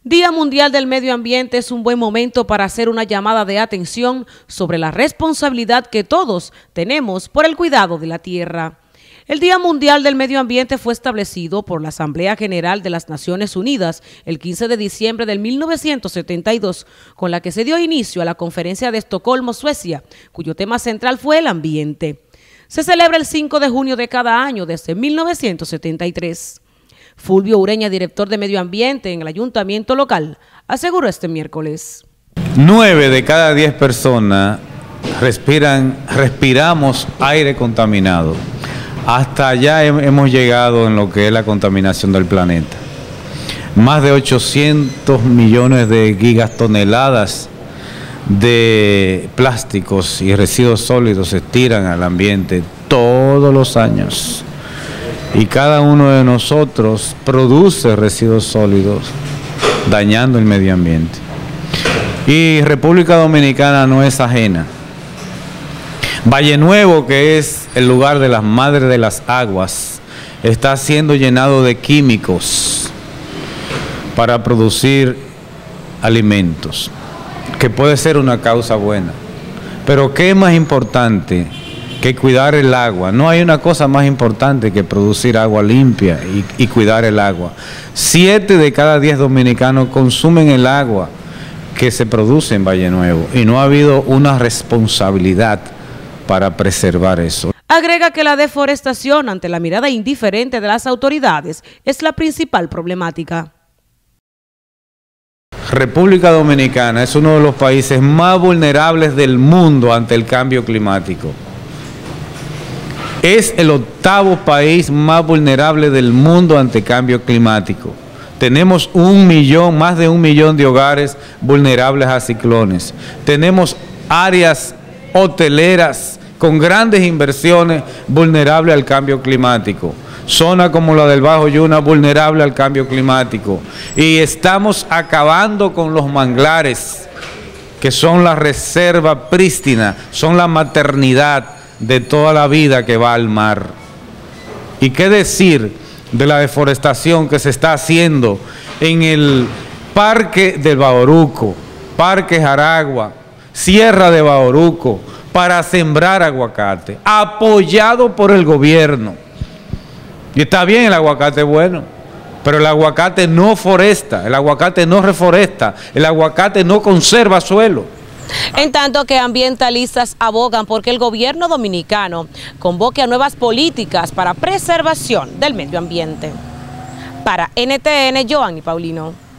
Día Mundial del Medio Ambiente es un buen momento para hacer una llamada de atención sobre la responsabilidad que todos tenemos por el cuidado de la tierra. El Día Mundial del Medio Ambiente fue establecido por la Asamblea General de las Naciones Unidas el 15 de diciembre de 1972, con la que se dio inicio a la Conferencia de Estocolmo, Suecia, cuyo tema central fue el ambiente. Se celebra el 5 de junio de cada año desde 1973. Fulvio Ureña, director de Medio Ambiente en el Ayuntamiento local, aseguró este miércoles. 9 de cada 10 personas respiramos aire contaminado. Hasta allá hemos llegado en lo que es la contaminación del planeta. Más de 800 millones de gigatoneladas de plásticos y residuos sólidos se tiran al ambiente todos los años. Y cada uno de nosotros produce residuos sólidos, dañando el medio ambiente. Y República Dominicana no es ajena. Valle Nuevo, que es el lugar de las madres de las aguas, está siendo llenado de químicos para producir alimentos, que puede ser una causa buena. Pero ¿qué es más importante que cuidar el agua? No hay una cosa más importante que producir agua limpia y cuidar el agua. 7 de cada 10 dominicanos consumen el agua que se produce en Valle Nuevo y no ha habido una responsabilidad para preservar eso. Agrega que la deforestación, ante la mirada indiferente de las autoridades, es la principal problemática. República Dominicana es uno de los países más vulnerables del mundo ante el cambio climático. Es el 8º país más vulnerable del mundo ante cambio climático. Tenemos más de 1 millón de hogares vulnerables a ciclones. Tenemos áreas hoteleras con grandes inversiones vulnerables al cambio climático. Zona como la del Bajo Yuna vulnerable al cambio climático. Y estamos acabando con los manglares, que son la reserva prístina, son la maternidad de toda la vida que va al mar. ¿Y qué decir de la deforestación que se está haciendo en el Parque del Bauruco, Parque Jaragua, Sierra de Bauruco, para sembrar aguacate, apoyado por el gobierno? Y está bien, el aguacate es bueno, pero el aguacate no foresta, el aguacate no reforesta, el aguacate no conserva suelo. En tanto que ambientalistas abogan porque el gobierno dominicano convoque a nuevas políticas para preservación del medio ambiente. Para NTN, Joanny Paulino.